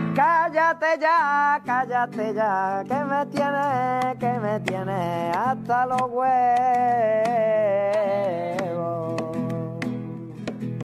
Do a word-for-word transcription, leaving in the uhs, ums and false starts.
Cállate ya, cállate ya, que me tiene, que me tiene hasta los huevos.